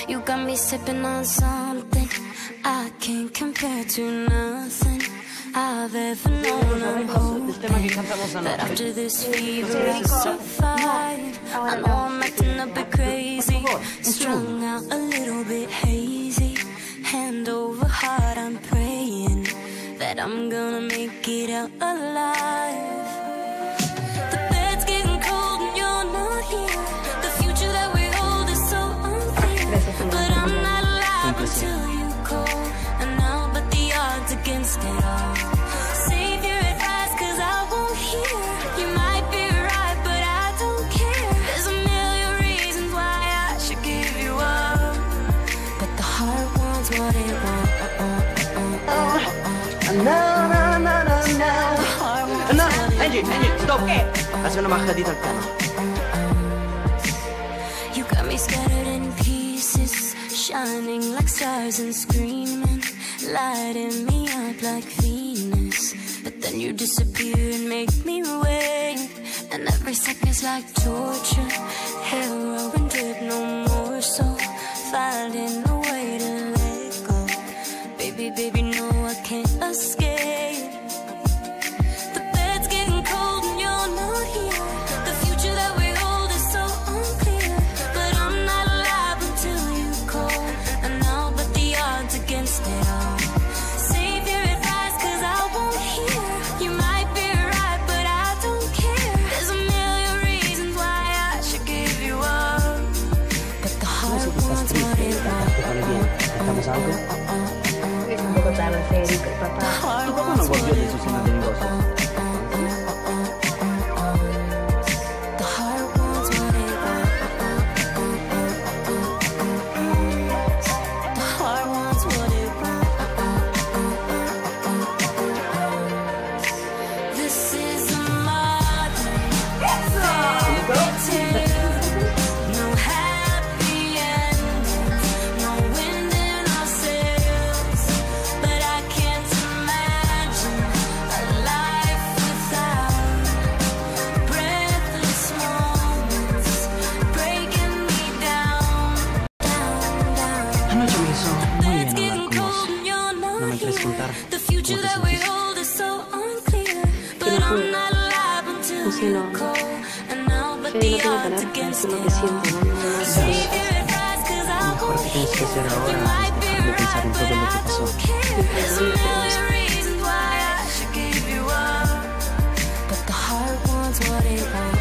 You got me sipping on something I can't compare to nothing I've ever known. I'm hoping that after this fever I survive. I know I'm acting a bit crazy, strung out a little bit hazy. Hand over heart, I'm praying that I'm gonna make it out alive. The bed's getting cold and you're not here. The future that we hold is so unclear, but I'm not alive until you call, and I'll bet the odds against it all. Save your advice, cause I won't hear. You might be right, but I don't care. There's a million reasons why I should give you up, but the heart wants what it wants. No, Angie, stop! Lascia una macchia di talcone. You got me scattered in pieces, shining like stars and screaming, lighting me up like Venus. But then you disappear and make me wait, and every second's like torture. Heroin drip, no more, so finding a way to let go. Baby, baby, no, I can't escape. The bed's getting cold and you're not here. The future that we hold is so unclear, but I'm not alive until you call, and I'll bet the odds against it all. Save your advice, cause I won't hear. You might be right, but I don't care. There's a million reasons why I should give you up, but the heart wants what it wants. Ito pa nang wag yun yung susunod ng negosyo. The heart wants what it wants. The heart wants what it wants. This is a modern fairy tale. No happy endings, no wind in our sails. But I can't imagine a life without breathless moments breaking me down, down, down. Ano siya miso? It's getting cold and you're not here. The future that we hold is so unclear, but I'm not alive until you call, and I'll bet the odds against it all. Save your advice, cause I won't hear. You might be right, but I don't care. There's a million reasons why I should give you up, but the heart wants what it wants.